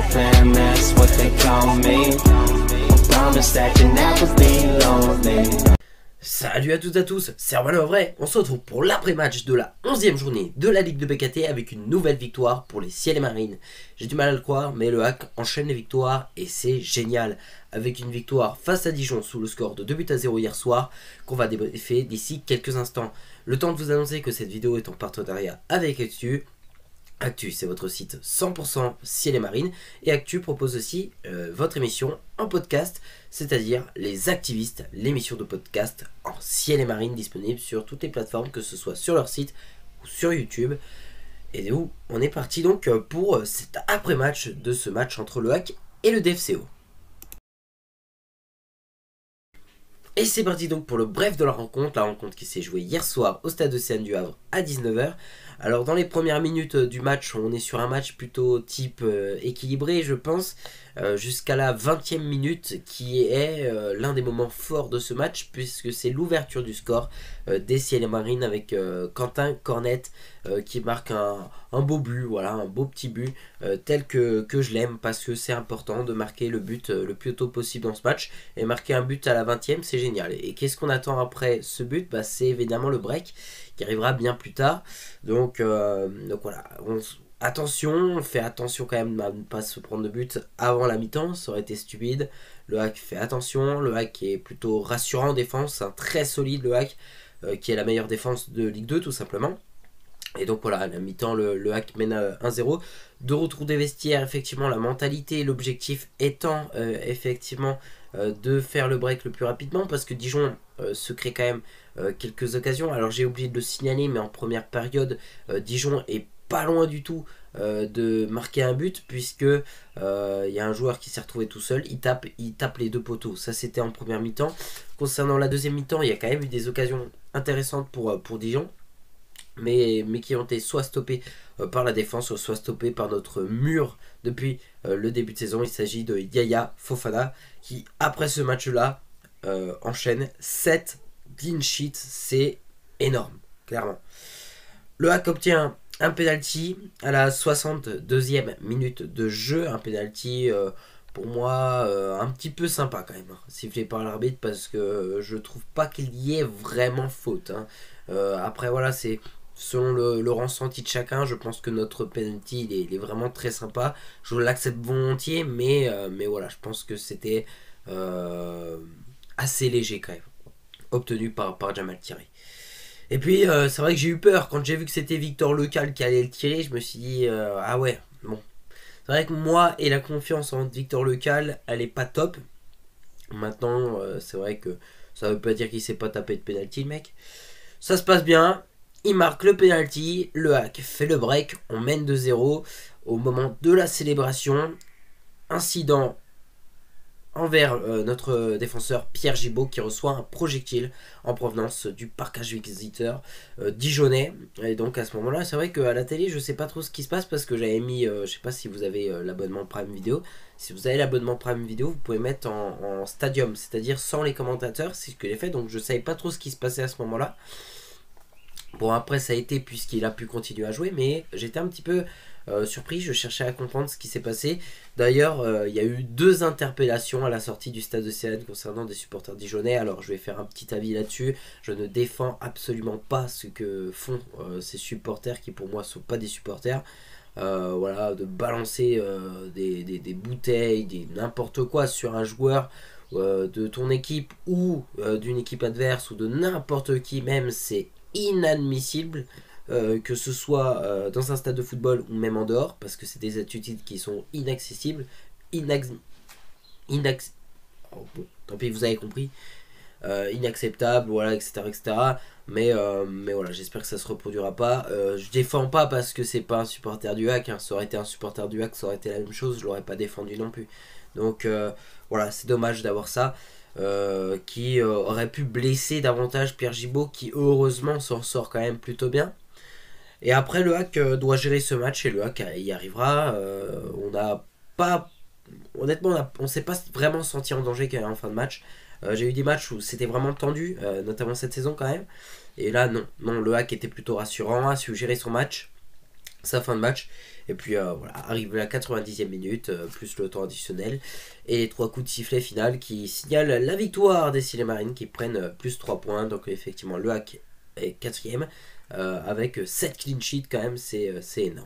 fam, that's what they call me. Promise that you'll never be lonely. Salut à toutes et à tous, c'est Erwan en vrai. On se retrouve pour l'après-match de la 11e journée de la Ligue de BKT avec une nouvelle victoire pour les Ciel et Marines. J'ai du mal à le croire, mais le Hack enchaîne les victoires et c'est génial. Avec une victoire face à Dijon sous le score de 2-0 hier soir, qu'on va débriefer d'ici quelques instants. Le temps de vous annoncer que cette vidéo est en partenariat avec Actu. Actu, c'est votre site 100% Ciel et Marine. Et Actu propose aussi votre émission en podcast, c'est-à-dire Les Activistes, l'émission de podcast en Ciel et Marine disponible sur toutes les plateformes, que ce soit sur leur site ou sur YouTube. Et où on est parti donc pour cet après-match de ce match entre le Hack et le DFCO. Et c'est parti donc pour le bref de la rencontre qui s'est jouée hier soir au stade Océane du Havre à 19h. Alors dans les premières minutes du match, on est sur un match plutôt type équilibré je pense, jusqu'à la 20e minute qui est l'un des moments forts de ce match, puisque c'est l'ouverture du score des Ciel et Marines avec Quentin Cornette qui marque un beau but, voilà, un beau petit but tel que je l'aime, parce que c'est important de marquer le but le plus tôt possible dans ce match, et marquer un but à la 20e c'est génial. Et qu'est-ce qu'on attend après ce but? C'est évidemment le break qui arrivera bien plus tard. Donc voilà, attention, on fait attention quand même à ne pas se prendre de but avant la mi-temps, ça aurait été stupide. Le Hack fait attention, le Hack est plutôt rassurant en défense, un très solide le Hack, qui est la meilleure défense de Ligue 2 tout simplement. Et donc voilà, à la mi-temps, le Hack mène 1-0. De retour des vestiaires, effectivement, la mentalité, l'objectif étant effectivement de faire le break le plus rapidement, parce que Dijon se crée quand même quelques occasions. Alors j'ai oublié de le signaler, mais en première période, Dijon est pas loin du tout de marquer un but, puisque y a un joueur qui s'est retrouvé tout seul, il tape les deux poteaux. Ça c'était en première mi-temps. Concernant la deuxième mi-temps, il y a quand même eu des occasions intéressantes pour Dijon, mais qui ont été soit stoppés par la défense, soit stoppés par notre mur depuis le début de saison. Il s'agit de Yaya Fofana qui, après ce match là, enchaîne 7 clean sheets. C'est énorme, clairement. Le Hack obtient un penalty à la 62e minute de jeu, un penalty pour moi un petit peu sympa quand même, sifflé par l'arbitre, parce que je trouve pas qu'il y ait vraiment faute, hein. Après voilà, c'est selon le ressenti de chacun. Je pense que notre penalty il est vraiment très sympa, je l'accepte volontiers, mais voilà, je pense que c'était assez léger quand même, obtenu par Jamal Thierry. Et puis c'est vrai que j'ai eu peur quand j'ai vu que c'était Victor Lecal qui allait le tirer. Je me suis dit ah ouais, bon, c'est vrai que moi et la confiance en Victor Lecal, elle est pas top. Maintenant c'est vrai que ça veut pas dire qu'il s'est pas tapé de penalty le mec. Ça se passe bien, il marque le penalty, le Hack fait le break, on mène 2-0 au moment de la célébration. Incident envers notre défenseur Pierre Gibaud, qui reçoit un projectile en provenance du parcage visiteur dijonnais. Et donc à ce moment là, c'est vrai qu'à la télé je sais pas trop ce qui se passe, parce que j'avais mis, je sais pas si vous avez l'abonnement Prime Video. Si vous avez l'abonnement Prime Video, vous pouvez mettre en stadium, c'est-à-dire sans les commentateurs. C'est ce que j'ai fait, donc je savais pas trop ce qui se passait à ce moment là. Bon, après ça a été, puisqu'il a pu continuer à jouer, mais j'étais un petit peu surpris, je cherchais à comprendre ce qui s'est passé. D'ailleurs, il y a eu 2 interpellations à la sortie du stade Océane concernant des supporters dijonnais. Alors je vais faire un petit avis là-dessus. Je ne défends absolument pas ce que font ces supporters, qui pour moi ne sont pas des supporters. Voilà, de balancer des bouteilles, n'importe quoi sur un joueur de ton équipe ou d'une équipe adverse, ou de n'importe qui même, c'est inadmissible, que ce soit dans un stade de football ou même en dehors, parce que c'est des attitudes qui sont inaccessibles, oh, bon, tant pis, vous avez compris, inacceptable, voilà, etc. Mais voilà, j'espère que ça se reproduira pas. Je défends pas parce que c'est pas un supporter du Hack, hein. Ça aurait été un supporter du Hack, ça aurait été la même chose, je l'aurais pas défendu non plus. Donc voilà, c'est dommage d'avoir ça. Qui aurait pu blesser davantage Pierre Gibaud, qui heureusement s'en sort quand même plutôt bien. Et après le Hack doit gérer ce match, et le Hack y arrivera. On n'a pas, honnêtement on s'est pas vraiment senti en danger en fin de match. J'ai eu des matchs où c'était vraiment tendu, notamment cette saison quand même, et là non, le Hack était plutôt rassurant, a su gérer son match. sa fin de match. Et puis voilà, arrive la 90e minute, plus le temps additionnel. Et les 3 coups de sifflet final qui signalent la victoire des Silmarines qui prennent plus 3 points. Donc effectivement, le hack est 4ème. Avec 7 clean sheets quand même, c'est énorme.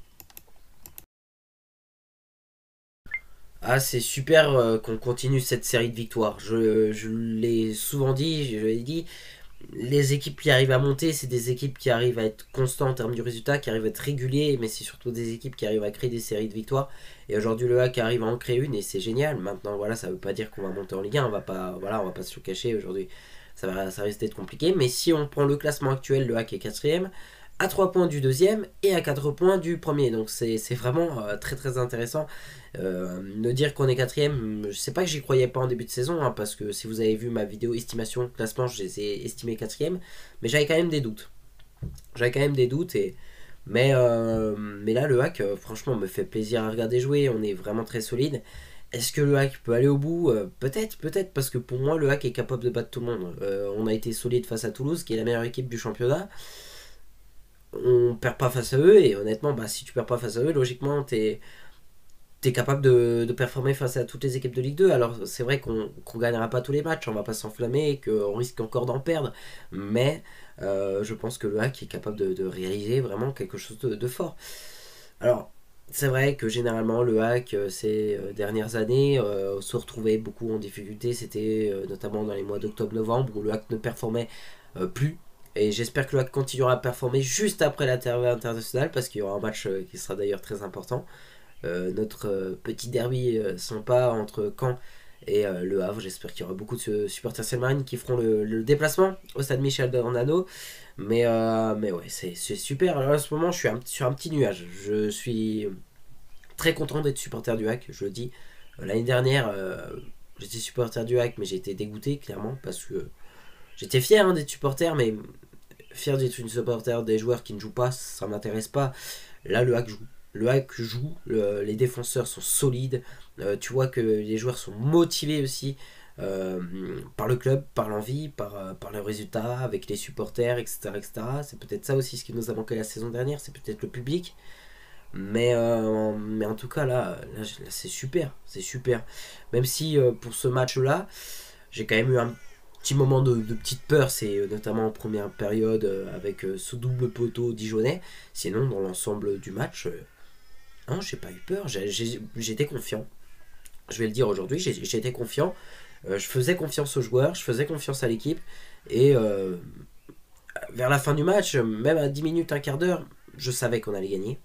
Ah, c'est super qu'on continue cette série de victoires. Je l'ai souvent dit, je l'ai dit, les équipes qui arrivent à monter, c'est des équipes qui arrivent à être constantes en termes du résultat, qui arrivent à être réguliers, mais c'est surtout des équipes qui arrivent à créer des séries de victoires. Et aujourd'hui, le HAC arrive à en créer une et c'est génial. Maintenant, voilà, ça veut pas dire qu'on va monter en Ligue 1, on va pas se le cacher aujourd'hui. Ça risque d'être compliqué, mais si on prend le classement actuel, le HAC est 4ème, à 3 points du deuxième et à 4 points du premier. Donc c'est vraiment très très intéressant. De dire qu'on est 4ème, je sais pas que j'y croyais pas en début de saison, hein, parce que si vous avez vu ma vidéo estimation classement, je les ai estimés 4ème, mais j'avais quand même des doutes. Mais là le hack franchement me fait plaisir à regarder jouer, on est vraiment très solide. Est-ce que le hack peut aller au bout? Peut-être, parce que pour moi le hack est capable de battre tout le monde. On a été solide face à Toulouse, qui est la meilleure équipe du championnat. On perd pas face à eux, et honnêtement, si tu perds pas face à eux, logiquement t'es capable de performer face à toutes les équipes de Ligue 2. Alors c'est vrai qu'on gagnera pas tous les matchs, on va pas s'enflammer et qu'on risque encore d'en perdre, mais je pense que le hack est capable de réaliser vraiment quelque chose de fort. Alors c'est vrai que généralement le hack ces dernières années se retrouvait beaucoup en difficulté, c'était notamment dans les mois d'octobre-novembre où le hack ne performait plus. Et j'espère que le hack continuera à performer juste après la trêve internationale, parce qu'il y aura un match qui sera d'ailleurs très important. Notre petit derby sympa entre Caen et Le Havre. J'espère qu'il y aura beaucoup de supporters Silmarines qui feront le déplacement au stade Michel Dornano. Mais ouais, c'est super. Alors, en ce moment, je suis sur un petit nuage. Je suis très content d'être supporter du hack, je le dis. L'année dernière, j'étais supporter du hack, mais j'ai été dégoûté, clairement, parce que j'étais fier d'être supporter, mais fier d'être une supporter des joueurs qui ne jouent pas, ça m'intéresse pas. Là, le hack joue. Le hack joue, les défenseurs sont solides, tu vois que les joueurs sont motivés aussi par le club, par l'envie, par le résultat, avec les supporters, etc. etc. C'est peut-être ça aussi ce qui nous a manqué la saison dernière, c'est peut-être le public. Mais en tout cas, là c'est super, c'est super. Même si pour ce match-là, j'ai quand même eu un petit moment de petite peur, c'est notamment en première période avec ce double poteau dijonnais. Sinon, dans l'ensemble du match, non, j'ai pas eu peur, j'étais confiant. Je vais le dire aujourd'hui, j'étais confiant. Je faisais confiance aux joueurs, je faisais confiance à l'équipe. Et vers la fin du match, même à 10 minutes, un quart d'heure, je savais qu'on allait gagner.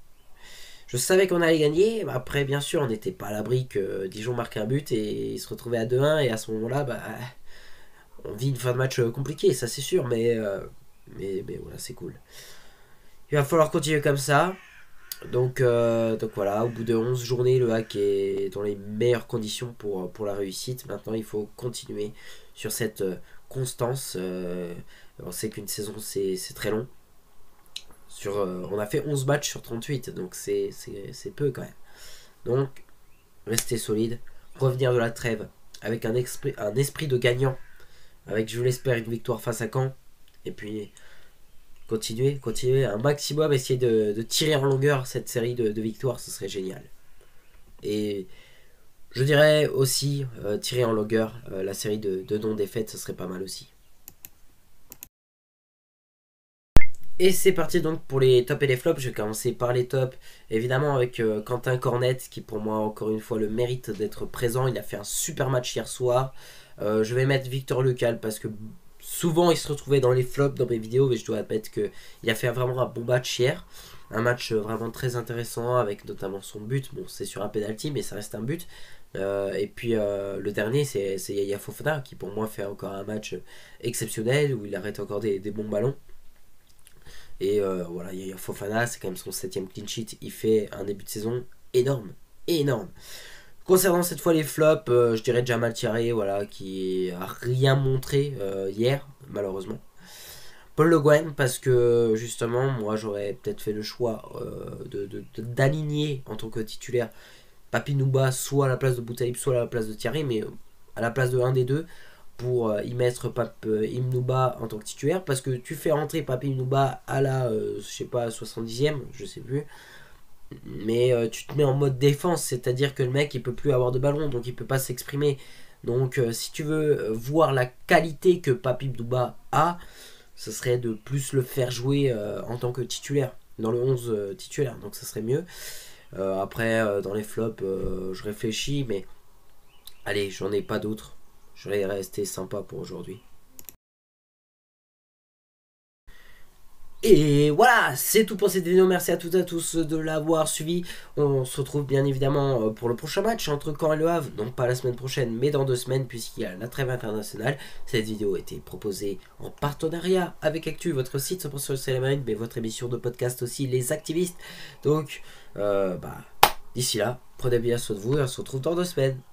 Après, bien sûr, on n'était pas à l'abri que Dijon marque un but et il se retrouvait à 2-1. Et à ce moment-là, on vit une fin de match compliquée, ça c'est sûr. Mais voilà, c'est cool. Il va falloir continuer comme ça. Donc voilà, au bout de 11 journées, le hack est dans les meilleures conditions pour la réussite. Maintenant, il faut continuer sur cette constance. On sait qu'une saison, c'est très long. On a fait 11 matchs sur 38, donc c'est peu quand même. Donc, rester solide, revenir de la trêve avec un esprit de gagnant, avec, je l'espère, une victoire face à Caen. Et puis continuer un maximum, essayer de tirer en longueur cette série de victoires, ce serait génial. Et je dirais aussi tirer en longueur la série de non-défaites, ce serait pas mal aussi. Et c'est parti donc pour les tops et les flops. Je vais commencer par les tops, évidemment avec Quentin Cornette, qui pour moi encore une fois le mérite d'être présent. Il a fait un super match hier soir. Je vais mettre Victor Lecal parce que souvent il se retrouvait dans les flops dans mes vidéos, mais je dois admettre qu'il a fait vraiment un bon match hier. Un match vraiment très intéressant avec notamment son but. Bon, c'est sur un penalty, mais ça reste un but. Et puis le dernier, c'est Yaya Fofana qui pour moi fait encore un match exceptionnel où il arrête encore des bons ballons. Et voilà, Yaya Fofana, c'est quand même son 7ème clean sheet. Il fait un début de saison énorme. Concernant cette fois les flops, je dirais Jamal Thierry, voilà, qui a rien montré hier, malheureusement. Paul Le Guen, parce que justement, moi j'aurais peut-être fait le choix d'aligner en tant que titulaire Papi Nouba soit à la place de Boutalib, soit à la place de Thierry, mais à la place de un des deux. pour y mettre Pape Imnouba en tant que titulaire, parce que tu fais rentrer Pape Imnouba à la, je sais pas, 70e, je sais plus, mais tu te mets en mode défense, c'est-à-dire que le mec il peut plus avoir de ballon, donc il peut pas s'exprimer. Donc si tu veux voir la qualité que Pape Imnouba a, ce serait de plus le faire jouer en tant que titulaire, dans le 11 titulaire, donc ça serait mieux. Après, dans les flops, je réfléchis, mais allez, j'en ai pas d'autres. Je vais rester sympa pour aujourd'hui. Et voilà, c'est tout pour cette vidéo. Merci à toutes et à tous de l'avoir suivi. On se retrouve bien évidemment pour le prochain match entre Caen et Le Havre. Donc pas la semaine prochaine, mais dans 2 semaines, puisqu'il y a la trêve internationale. Cette vidéo a été proposée en partenariat avec Actu, votre site 100% sur le Stade Marine, mais votre émission de podcast aussi, Les Activistes. Donc, d'ici là, prenez bien soin de vous et on se retrouve dans 2 semaines.